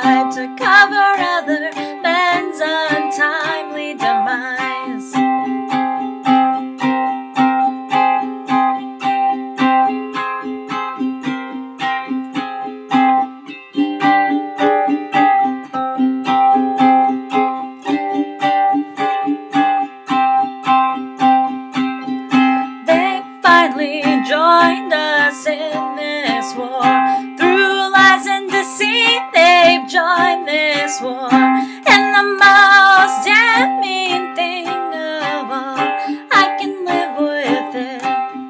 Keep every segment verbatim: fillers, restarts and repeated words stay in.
bribe to cover other men's untimely demise. Joined us in this war. Through lies and deceit, they've joined this war. And the most damning thing of all, I can live with it.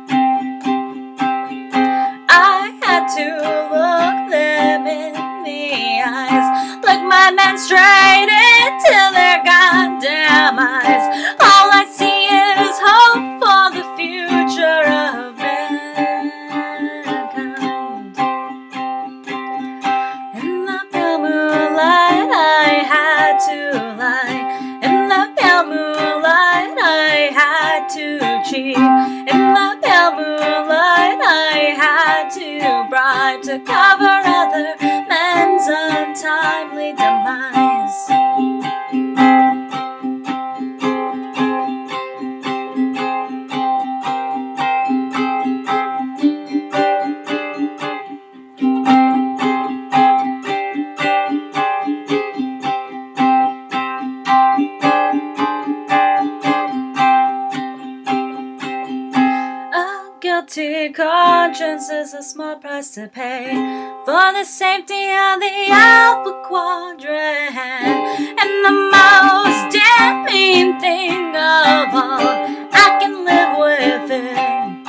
I had to look them in the eyes, look my men straight into their goddamn eyes. All I see is hope for the future of cheat. In the pale moonlight, I had to bribe to cover other men's untimely demise. Guilty conscience is a small price to pay for the safety of the Alpha Quadrant. And the most damning thing of all, I can live with it.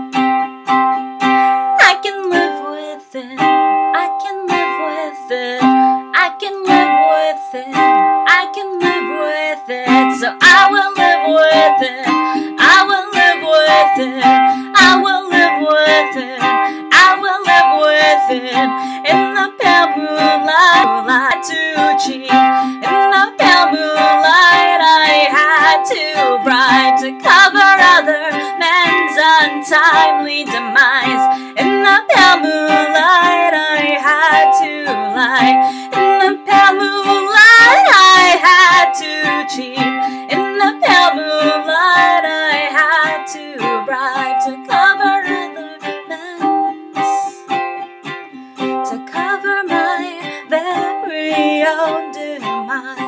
I can live with it. I can live with it. I can live with it. I can live with it. So I will live with it. I will live with it. I will live with it. I will live with it. In the pale moonlight, moonlight to cheat. In the pale moonlight, I had to bribe to cover other men's untimely demise. In the pale moonlight, I had to lie. In the pale moonlight, I had to cheat. In the pale moonlight, I had to bribe to cover other men's, to cover my very own demise.